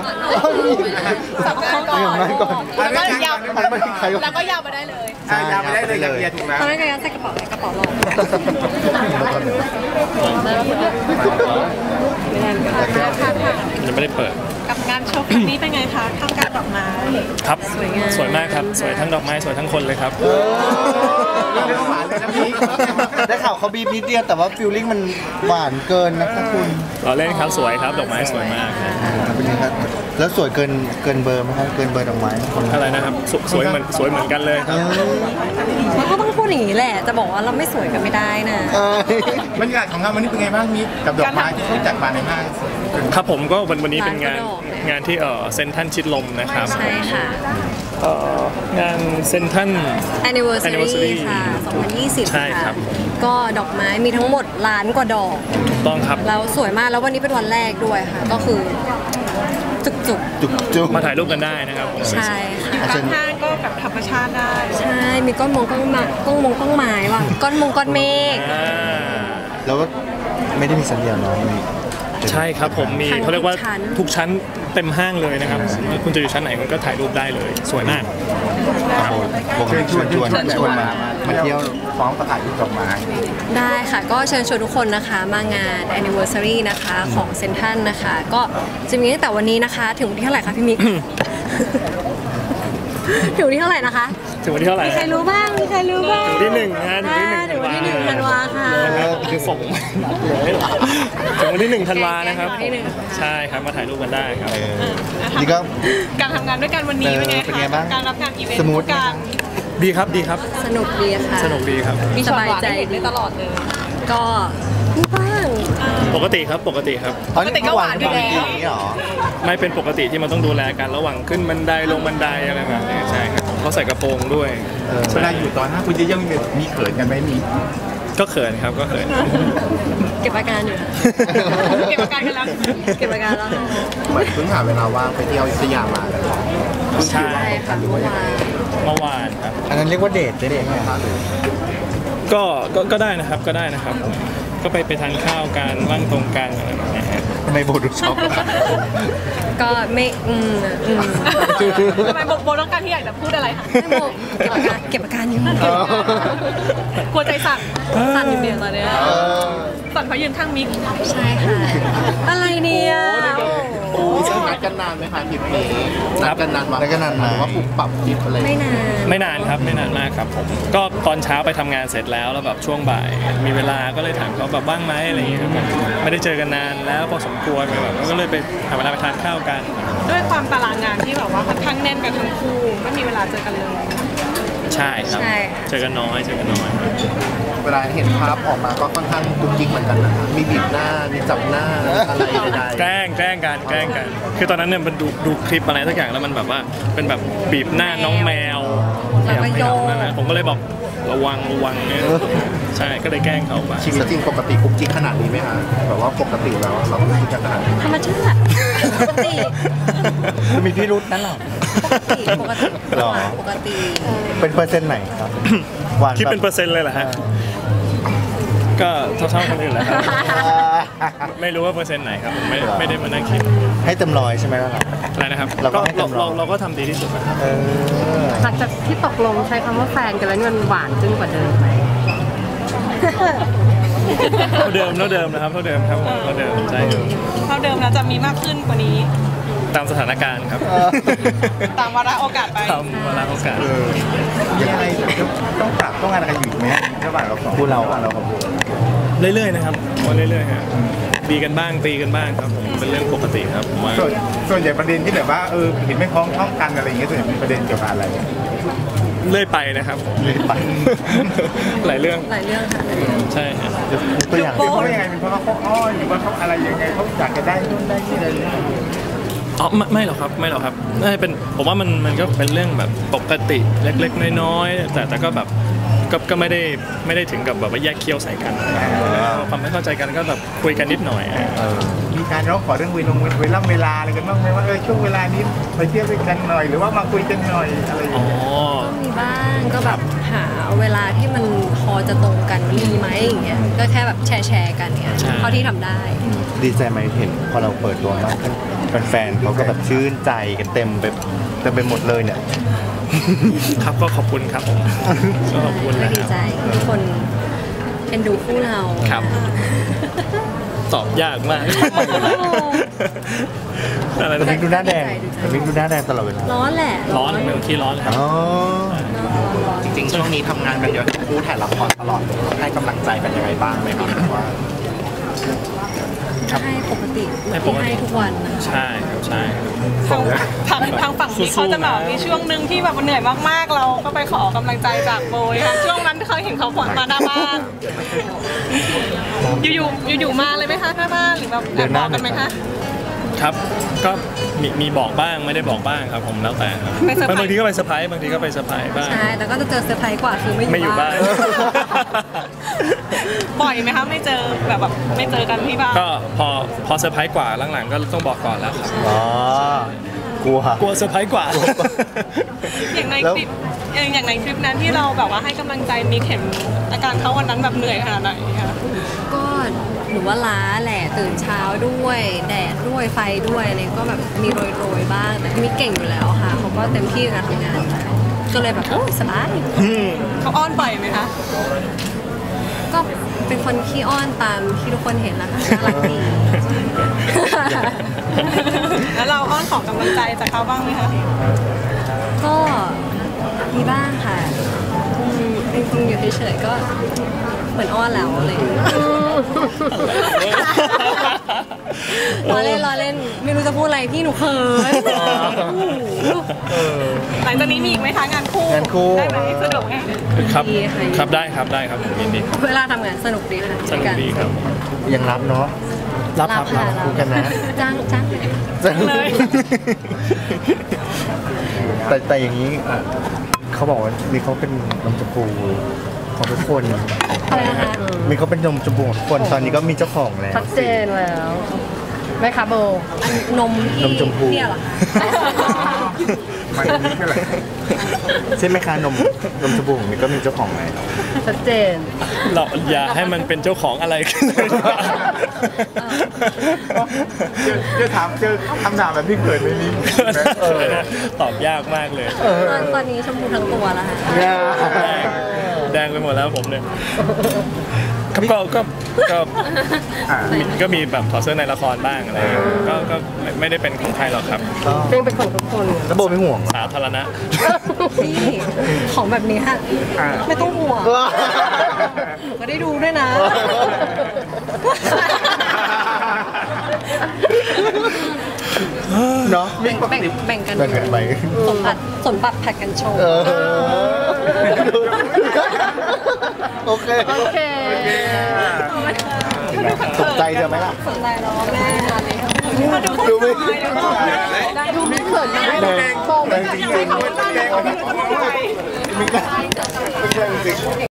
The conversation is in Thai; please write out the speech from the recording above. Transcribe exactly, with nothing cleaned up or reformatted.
สับเขาก่อนแล้วก็ยาวแล้วก็ยาวมาได้เลยยาวมาได้เลยอย่างเดียวถูกไหมตอนนั้นก็ยัดใส่กระเป๋ากระเป๋ารองยังไม่ได้เปิดกับงานโชว์ครั้งนี้เป็นไงคะทำการดอกไม้ครับสวยมากครับสวยทั้งดอกไม้สวยทั้งคนเลยครับได้ข่าวเขาบีบนิดเดียวแต่ว่าฟิลลิ่งมันหวานเกินนะครับคุณเราเล่นครับสวยครับดอกไม้สวยมากเป็นไงครับแล้วสวยเกินเกินเบอร์ไหมครับเกินเบอร์ดอกไม้อะไรนะครับสวยเหมือนสวยเหมือนกันเลยครับมันก็ต้องพูดอย่างนี้แหละจะบอกว่าเราไม่สวยกันไม่ได้นะบรรยากาศของเราวันนี้เป็นไงบ้างมิตรกับดอกไม้ที่เขาจัดมาในห้างครับผมก็วันวันนี้เป็นงานงานที่เออเซนทันชิดลมนะครับใช่ค่ะงานเซนทัน Anniversary ค่ะสองพันยี่สิบใช่ครับก็ดอกไม้มีทั้งหมดล้านกว่าดอกถูกต้องครับแล้วสวยมากแล้ววันนี้เป็นวันแรกด้วยค่ะก็คือจุกจุกจุกจุกมาถ่ายรูปกันได้นะครับใช่ค่ะข้างห้างก็แบบธรรมชาติได้ใช่มีก้อนมงก้อนมาก้อนมงก้อนไม้ว่ะก้อนมงก้อนเมฆแล้วก็ไม่ได้มีสัญญาณน้อยใช่ครับผมมีเขาเรียกว่าทุกชั้นเต็มห้างเลยนะครับคุณจะอยู่ชั้นไหนคุณก็ถ่ายรูปได้เลยสวยมากเชิญชวนชวนชวนมามาเที่ยวฟ้องประกาศดอกไม้ได้ค่ะก็เชิญชวนทุกคนนะคะมางาน Anniversary นะคะของเซ็นทรัลนะคะก็จะมีตั้งแต่วันนี้นะคะถึงวันที่เท่าไหร่คะพี่มิกถึงวันที่เท่าไหร่นะคะถึงวันที่เท่าไหร่มีใครรู้บ้างมีใครรู้บ้างถึงที่หนึ่งนะถึงวันที่หนึ่งธันวาค่ะคือส่งถึงวันที่หนึ่งธันวานะครับใช่ครับมาถ่ายรูปกันได้ครับนี่ก็การทำงานด้วยกันวันนี้เป็นไงคะการรับงานอีเวนต์สมูทกันดีครับดีครับสนุกดีค่ะสนุกดีครับมีสบายใจได้ตลอดเลยก็บ้างปกติครับปกติครับปกติก็หวานอยู่แล้วไม่เป็นปกติที่มันต้องดูแลกันระหว่างขึ้นบันไดลงบันไดอะไรแบบนี้ใช่ครับเขาใส่กระโปรงด้วยเวลาอยู่ตอนนั้นคุณจะยังมีเขินกันไหมมีก็เขินครับก็เขินเก็บอาการอยู่เก็บอาการกันแล้วเก็บอาการแล้วเหมือนเพิ่งหาเวลาว่างไปเที่ยวสยามมาแล้วใช่ค่ะเมื่อวานเมื่อวานครับอันนั้นเรียกว่าเดทได้ไหมครับก็ก็ได้นะครับก็ได้นะครับก็ไปไปทานข้าวกันว่างตรงกันอะไรแบบนี้ทำไมโบดูช็อกก็ไม่อืมอืมทำไมโบต้องการที่อยากจะพูดอะไรคะไม่โบเก็บอาการเก็บอาการอยู่กลัวใจสั่นสั่นอยู่เดียวตอนนี้สั่นเพราะยืนข้างมิกใช่ค่ะอะไรเนี่ยนัดกันนานไหมคะคลิปนี้นัดกันนานนัดกันนานไหมว่าปรับปรับคลิปอะไรไม่นานไม่นานครับไม่นานมากครับผมก็ตอนเช้าไปทำงานเสร็จแล้วแล้วแบบช่วงบ่ายมีเวลาก็เลยถามเขาแบบบ้างไหมอะไรอย่างเงี้ยครับผมไม่ได้เจอกันนานแล้วพอสมควรแบบก็เลยไปหาเวลาไปทานข้าวกันด้วยความตารางงานที่แบบว่าค่อนข้างแน่นกันทั้งคู่ไม่มีเวลาเจอกันเลยใช่ครับเจอกันน้อยเจอกันน้อยเวลาเห็นภาพออกมาก็ค่อนข้างกุ๊กกิ๊กเหมือนกันนะมีบีบหน้ามีจับหน้าอะไรใดๆแกล้งแกล้งกันแกล้งกันคือตอนนั้นเนี่ยมันดูดูคลิปอะไรสักอย่างแล้วมันแบบว่าเป็นแบบบีบหน้าน้องแมวแล้วก็โยงนะผมก็เลยบอกระวังระวังเนี่ยใช่ก็เลยแกล้งเขาไปจริงจริงปกติกุ๊กกิ๊กขนาดนี้ไหมฮะแบบว่าปกติแล้วเรากุ๊กกิ๊กขนาดนี้ธรรมชาติปกติมีพิรุธนั่นหรอปกติปกติหรอปกติเป็นเปอร์เซ็นต์ไหนครับคิดเป็นเปอร์เซ็นต์เลยเหรอฮะก็เท่าๆคนอื่นแหละครับไม่รู้ว่าเปอร์เซ็นต์ไหนครับไม่ไม่ได้มานั่งคิดให้เต็มร้อยใช่ไหมล่ะอะไรนะครับเราก็เราเราก็ทำดีที่สุดนะครับหลังจากที่ตกลงใช้คำว่าแฟนกันแล้วมันหวานขึ้นกว่าเดิมไหมเท่าเดิมเท่าเดิมนะครับเท่าเดิมครับเท่าเดิมใช่เท่าเดิมแล้วจะมีมากขึ้นกว่านี้ตามสถานการณ์ครับตามวาระโอกาสไปตามวาระโอกาสยังไงต้องปรับต้องอะไรกันอยู่ไหมระหว่างเราสองคู่เราเรากับเรื่อยๆนะครับว่าเรื่อยๆฮะดีกันบ้างตีกันบ้างครับผมเป็นเรื่องปกติครับผมว่าส่วนใหญ่ประเด็นที่แบบว่าเออเห็นไม่พ้องท้องกันอะไรอย่างเงี้ยส่วนใหญ่เป็นประเด็นเกี่ยวกับอะไรเลื่อยไปนะครับเลื่อยไปหลายเรื่องหลายเรื่องค่ะใช่ตัวอย่างที่เขายังไงเป็นเพราะเขาอ้อนหรือว่าเขาอะไรยังไงเขาอยากจะได้นู่นได้นี่อะไรอ๋อไม่ไม่หรอกครับไม่หรอกครับน่าจะเป็นผมว่ามันมันก็เป็นเรื่องแบบปกติเล็กๆน้อยๆแต่แต่ก็แบบก็ก็ไม่ได้ไม่ได้ถึงกับแบบว่าแยกเคี้ยวใส่กันความไม่เข้าใจกันก็แบบคุยกันนิดหน่อยมีการร้องขอเรื่องเวลาเวลาเวลาอะไรกันบ้างไหมว่าเออช่วงเวลานี้ไปเที่ยวด้วยกันหน่อยหรือว่ามาคุยกันหน่อยอะไรอย่างเงี้ยก็มีบ้างก็แบบหาเวลาที่มันพอจะตรงกันมีไหมอย่างเงี้ยก็แค่แบบแชร์แชร์กันเนี่ยเท่าที่ทำได้ดีใจไหมเห็นพอเราเปิดตัวมากขึ้นแฟนๆเขาก็แบบชื่นใจกันเต็มไปเต็มไปหมดเลยเนี่ยครับก็ขอบคุณครับผมก็ขอบคุณก็นะดีครับใจทุกคนเอ็นดูคู่เราครับ ตอบยากมากอะไรแต่นะมิกดูหน้าแดงแต่มิกดูหน้าแดงตลอดเวลาร้อนแหละร้อนเป็นที่ร้อนครับอ๋อจริงๆช่วงนี้ทำงานกันเยอะทั้งคู่ถ่ายละครตลอดให้กำลังใจกันยังไงบ้างไหมครับว่าให้ปกติให้ปกติให้ทุกวันนะใช่ครับใช่ทางทางทางฝั่งนี้เขาจะแบบมีช่วงหนึ่งที่แบบเหนื่อยมากๆ เราก็ไปขอกำลังใจจากโบยค่ะช่วงนั้นเขาเห็นเขามาหน้าบ้านอยู่ๆอยู่ๆมาเลยไหมคะหน้าบ้านหรือแบบแอบบอกกันไหมคะครับก็มีมีบอกบ้างไม่ได้บอกบ้างครับผมแล้วแต่ครับไม่เซอร์ไพรส์บางทีก็ไปเซอร์ไพรส์บางทีก็ไปเซอร์ไพรส์บ้างใช่แต่ก็จะเจอเซอร์ไพรส์กว่าคือไม่ไม่อยู่บ้านบ่อยไหมคะไม่เจอแบบแบบไม่เจอกันที่บ้านก็พอพอเซอร์ไพรส์กว่าหลังๆก็ต้องบอกก่อนแล้วครับอ๋อ กลัวกลัวเซอร์ไพรส์กว่าอย่างในแล้วคลิปอย่างอย่างในคลิปนั้นที่เราแบบว่าให้กำลังใจมิกเห็นอาการเขาวันนั้นแบบเหนื่อยขนาดไหนคะก็หนูว่าล้าแหละตื่นเช้าด้วย แดดด้วยไฟด้วยอะไรก็แบบมีโรยๆบ้างแต่พี่มิกเก่งอยู่แล้วค่ะเขาก็เต็มที่กับการทำงานอยู่แล้วก็เลยแบบโอ้ยสบายเขาอ้อนบ่อยไหมคะก็เป็นคนขี้อ้อนตามที่ทุกคนเห็นแหละค่ะน่ารักดีแล้วเราอ้อนขอกำลังใจจากเขาบ้างไหมคะก็มีบ้างค่ะอืมเป็นคนอยู่เฉยๆก็เหมือนอ้อนแล้วอะไรอย่างเลยล้อเล่นล้อเล่นไม่รู้จะพูดอะไรพี่หนูเขินหลังจากนี้มีอีกไหมคะงานคู่งานคู่ได้ไหมสะดวกไหมครับดีค่ะครับได้ครับได้ครับผมยินดีครับเวลาทำงานสนุกดีค่ะสนุกดีครับยังรับเนาะรับครับรับคู่กันนะจ้างจ้างเลยแต่แต่อย่างนี้อ่ะเขาบอกว่ามีเขาเป็นนมชมพูของทุกคนอะไรนะคะมีเขาเป็นนมชมพูของทุกคนตอนนี้ก็มีเจ้าของแล้วชัดเจนแล้วแม่ค้าโบอันนมที่นมชมพูเนี่ยเหรอคะไม่นี่ก็เลยใช่ไหมคะนมนมชมพูของมิกก็มีเจ้าของแล้วชัดเจนเราอย่าให้มันเป็นเจ้าของอะไรกันเลยดีกว่าเจอถามเจอคำถามแบบพี่เคยไม่มีตอบยากมากเลยตอนตอนนี้ชมพูทั้งตัวแล้วค่ะแดงแดงไปหมดแล้วผมเนี่ยครับก็ก็ก็มีก็มีแบบถอดเสื้อในละครบ้างอะไรอย่างเงี้ยก็ก็ไม่ไม่ได้เป็นของใครหรอกครับเป้งเป็นของทุกคนแล้วโบไม่ห่วงเหรอสาธารณะพี่ของแบบนี้ค่ะไม่ต้องห่วงหนูก็ได้ดูด้วยนะเนาะแบ่งแบ่งแบ่งกันแบ่งกันไปสมบัติสมบัติผัดกันโชว์เออโอเคโอเคตกใจเธอไหมล่ะสนใจแล้วแม่ตอนนี้ดูไม่ได้ดูไม่เขินนะแดงแดงจริงๆแดงไม่ใช่จริง